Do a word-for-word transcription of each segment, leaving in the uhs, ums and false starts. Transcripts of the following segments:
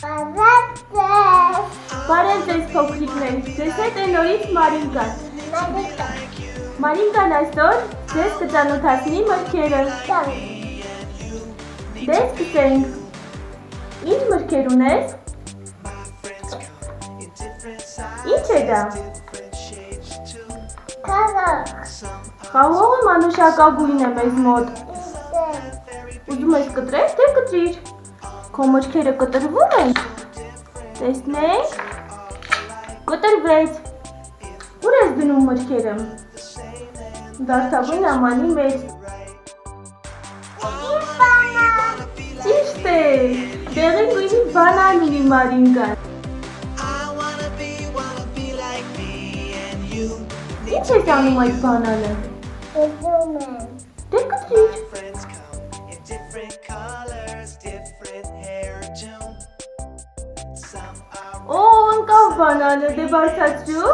Բարև ձեզ փոքրիկներ, ձեզ հետ է նորից Մարինկան։ Մարինկան այսօր ձեզ կծանոթացնի մրգերը։ Դե սկսենք։ Ինչ մրգեր ունես։ Ինչ է դա։ Խաղողը մանուշակագույն է մեզ մոտ։ Ուզում ես կտրել, թե կտրիր։ Քո մրգերը կտրվում են։ Տեսնենք։ Կտրվեց։ Ուր ես դնում մրգերը։ Դարդագույն ամանի մեջ։ Ճիշտ է։ Դեղին գույնի բանան ունի Մարինկան։ Ինչ ես անում այդ բանանը։ Կտրում եմ։ Դե կտրիր։ Օ, ընկավ բանանը, դե բարձրացրու։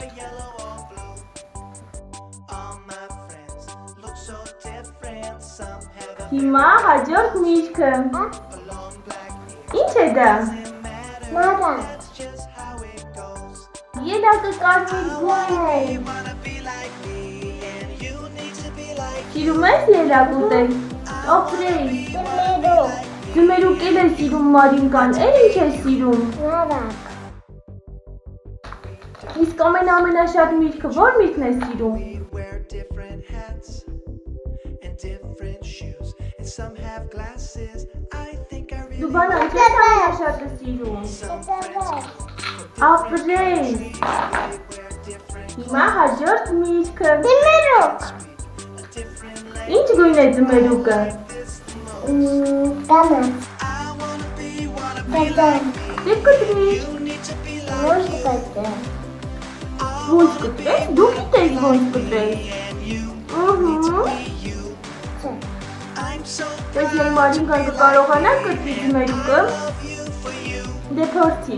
Հիմա հաջորդ միրգը։ Ինչ է դա։ Նարան։ Ելակը կարմիր գույն է։ Սիրում ես ելակ ուտել։ Ապրեի։ Ձմերուկ։ Ձմերուկ էլ է սիրում Մարինկան, էլ ինչ է սիրում։ Նարան։ Իսկ ամենամենաշատ միրգը ո՞ր միրգն է սիրում։ Դու բանան չես ամենաշատը սիրում։ Ապրեի։ Հիմա հաջորդ միրգը։ Ձմերուկ։ Ինչ գույն է ձմերուկը։ Կամը։ Կտան։ Դե կտրիր։ Ոնց կտան։ Ոնց կտրես, դու գիտես ոնց կտրես։ Ահա։ Դες մեր Մարինկան կկարողանա կտրի ձմերուկը։ Դե փորձի։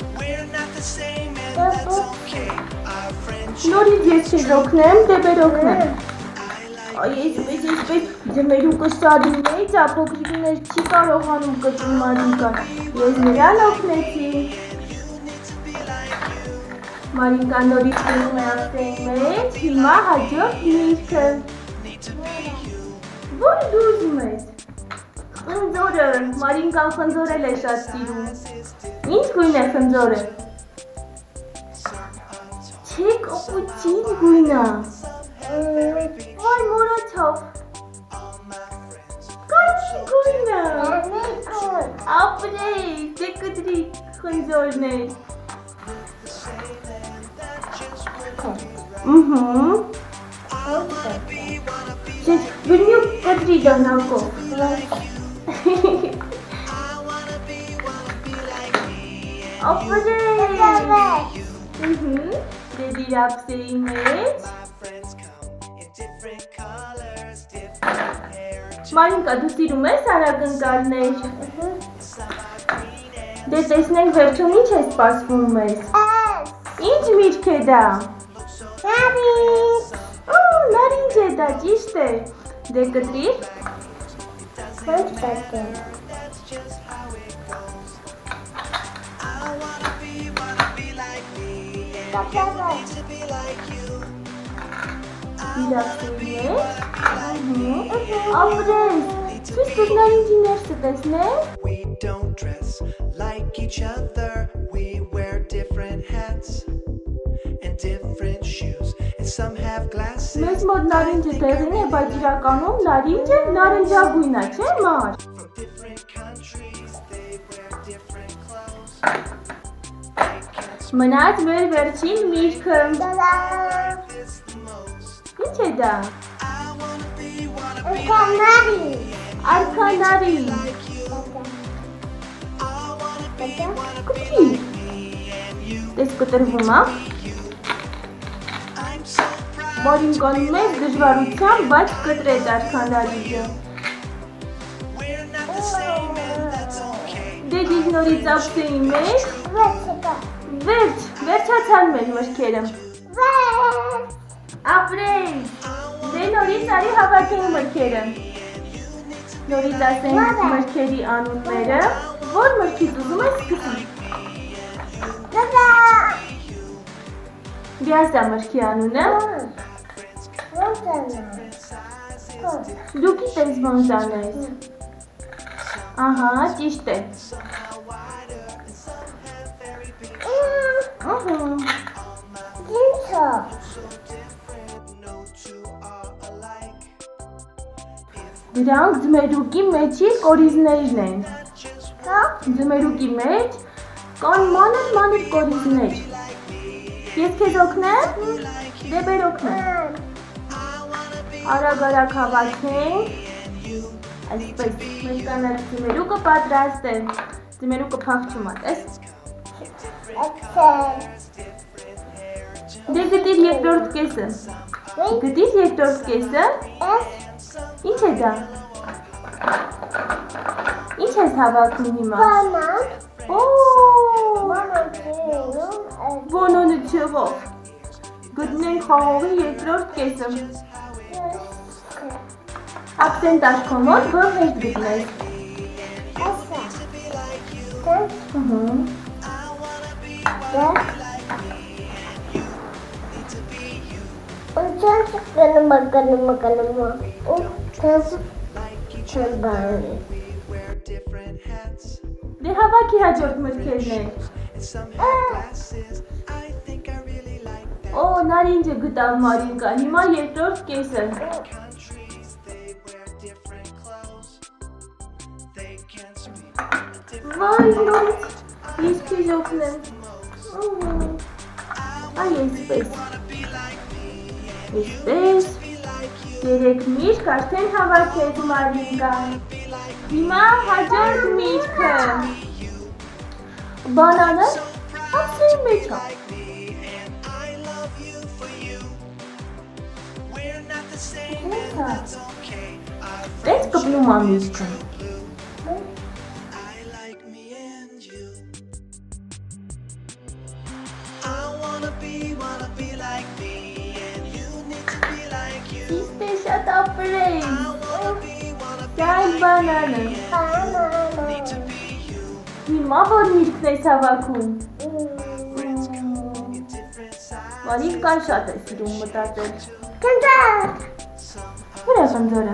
Նորից ես քեզ օգնեմ, դե բեր օգնեմ։ Այ այսպես, այսպես, ձմերուկը շատ մեծ է, փոքրիկներ չի կարողանում կտրել Մարինկան։ Ես նրան օգնեցի։ Մարինկան նորից դնում է ափսեի մեջ, հիմա հաջորդ միրգը։ Ո՞ր դու ուզում ես։ Խնձորը, Մարինկան խնձորել է շատ սիրում։ Ինչ գույն է խնձորը։ Չէ, կապուչին գույն է։ Ոայ մոռացավ։ Կարմիր գույն է։ Ապրեի, դե կտրի խնձորն է։ Ըհը։ Չէ, բրնյու կտրի դանալկով։ Ապրեի։ Ըհը, դե դիր ափսեի մեջ։ Մարինկա, դու սիրում ես արագընկալներ։ Դե տեսնենք վերջում ինչ է սպասվում մեզ։ Ինչ միրգ է դա։ Նարինջ։ Նարինջ է դա, ճիշտ է։ Դե կտրիր։ Ոնց կտան։ Իրացի մեջ։ Ապրես, ցույց տուր նարինջի ներսը տեսնենք։ We don't dress like each other. We wear different hats and different shoes, and some have glasses. Մեզ մոտ նարինջը դեղին է, բայց իրականում նարինջը նարնջագույն է, չէ՞ մար։ From different countries, they wear different clothes. Մնաց մեր վերջին միրգը։ Ինչ է դա։ Կանարի։ Արքանարի։ Կտրի։ Դες կտրվում է։ Մարինկան մեծ դժվարությամբ, բայց կտրեց արքանարիը։ Դե դիր նորից ափսեի մեջ։ Վերջ, վերջացան մեր մրգերը։ Ապրեի։ Դե նորից արի հավաքենք մրգերը։ Նորից ասենք մրգերի անունները։ Որ մրգից ուզում ես սկսի։ Դադա։ Բիազա մրգի անունը։ Ոնց է։ Դու գիտես ոնց անես։ Ահա, ճիշտ է։ Ահա։ Ինչ է։ Դրանք ձմերուկի մեջի կորիզներն են։ Հա։ Ձմերուկի մեջ կան մանր մանր կորիզներ։ Ես քեզ օգնեմ։ Դե բեր օգնեմ։ Արագ-արագ հավաքենք։ Այսպես, մեր կանաչ ձմերուկը պատրաստ է։ Ձմերուկը փախչում է, տես։ Էքսել։ Դե գտիր երկրորդ կեսը։ Գտիր երկրորդ կեսը։ Էս։ Ինչ է դա։ Ինչ ես հավաքում հիմա։ Բանան։ Օ, Բանան չինում։ Բանանը չեղով։ Գտնենք խաղողի երկրորդ կեսը։ Ակցենտ աշխոմոտ, որ հեշտ գտնես։ Էսա։ Տես։ Ահա։ Դե։ Ունցան գնում գնում գնում։ Ու տես։ Չբարի։ Դե հավաքի հաջորդ մրգերն են։ Օ, նարինջը գտավ Մարինկան, հիմա երկրորդ կեսը։ Վայ, ոնց, ես քեզ օգնեմ։ Այ այսպես։ Այսպես։ Երեք միրգ արդեն հավաքեց Մարինկան։ Հիմա հաջորդ միրգը։ Բանանը ակցիայի մեջ է։ Տես կպնում է միրգը։ Իսկ է շատ ապրես։ Կայլ բանանը։ Հիմա որ միրգն ես հավաքում։ Մարինկան շատ է սիրում մտածել։ Կնդար։ Ուր է խնձորը։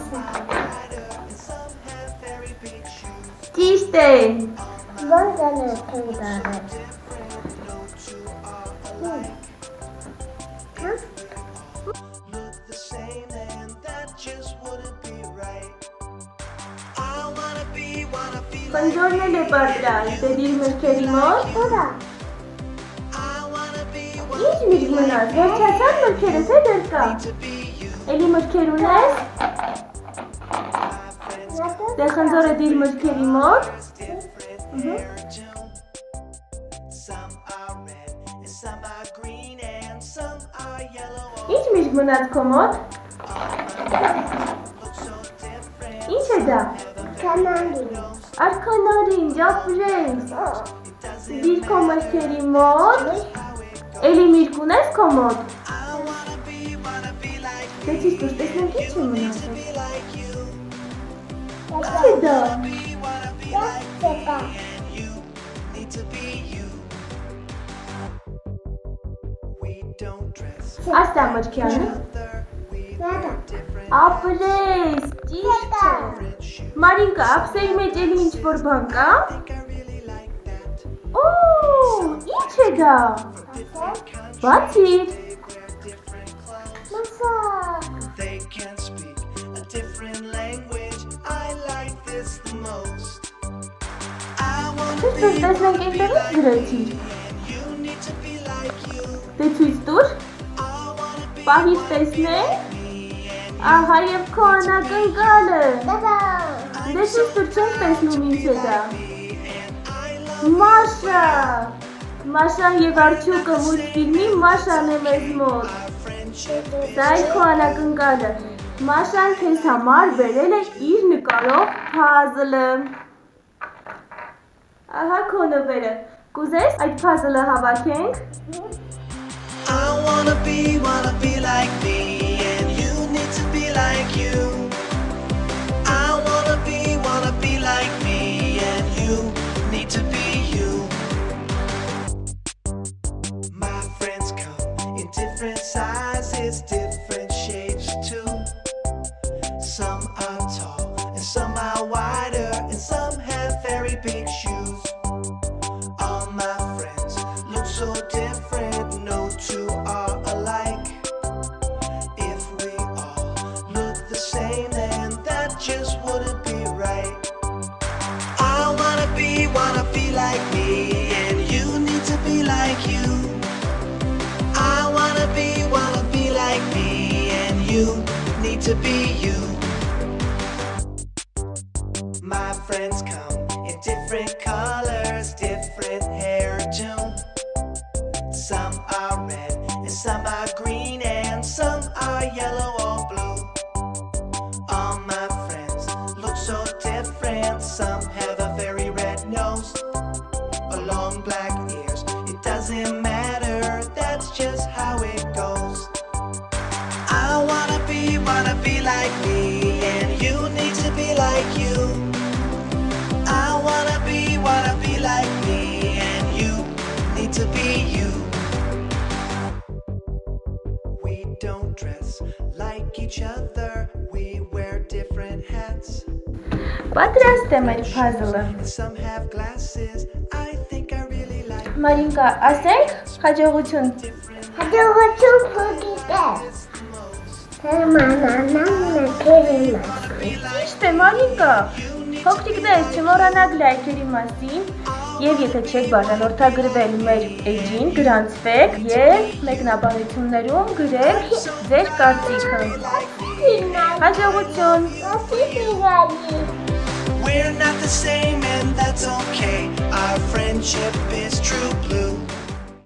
Ճիշտ է։ Ոնց է կնդարը։ Խնձորն էլ է պատրաստ, դե դիր մրգերի մոտ։ Ուրա։ Ինչ միրգ մնաց, վերջացան մրգերը, թե դեռ կա։ Էլի մրգեր ունես։ Դե խնձորը դիր մրգերի մոտ։ Ինչ միրգ մնաց քո մոտ։ Ինչ է դա։ Կանալի։ Արքանարինջ, ապրես։ Դիր քո մրգերի մոտ։ Էլի միրգ ունես քո մոտ։ Դե ճիշտ որ տեսնենք ինչ է մնացել։ Ինչ է դա։ Դեպա։ Asta մրգյանը։ Նադա։ Ապրես, ճիշտ է։ Մարինկա, ափսեի մեջ էլի ինչ-որ բան կա։ Օ, ինչ է դա։ Բացիր։ Մասա։ They can speak a different language. I like this the most. I wanna Դες տեսնենք այնտեղից գրեցիր։ you need to be like you. Դե ցույց տուր։ Պահիր տեսնենք։ Ահա եւ քո անակնկալը։ Դադա։ Դե ցույց տուր, չենք տեսնում ինչ է դա։ Մաշա։ Մաշա եւ Արջուկը մուլտֆիլմի Մաշան է մեզ մոտ։ Դա է քո անակնկալը։ Մաշան քեզ համար բերել է իր նկարող փազլը։ Ահա քո նվերը։ Կուզես այդ փազլը հավաքենք։ I wanna be, wanna be like me, and you need to be like you. I wanna be, wanna be like me, and you very big shoes. All my friends look so different, no two are alike. If we all look the same, then that just wouldn't be right. I wanna be, wanna be like me, and you need to be like you. I wanna be, wanna be like me, and you need to be you. My friends come in different colors, different hair too. Some are red and some are green and some are yellow or blue. All my friends look so different. Some have a very red nose or long black ears. It doesn't matter, that's just how it goes. I wanna be, wanna be like me, and you need to be like you. I wanna be, wanna be like me, and you need to be you. We don't dress like each other, we wear different hats. Պատրաստ եմ այդ puzzle-ը։ Some have glasses, I think I really like. Մարինկա, ասենք հաջողություն։ Հաջողություն փոքրիկ։ Թերմանանան կերիմա։ Ճիշտ է, Մարինկա։ Փոքրիկներ, չմոռանաք լայքերի մասին, եւ եթե չեք բաժանորդագրվել մեր էջին, գրանցվեք եւ մեկնաբանություններում գրեք ձեր կարծիքը։ Հաջողություն։ We're not the same and that's okay. Our friendship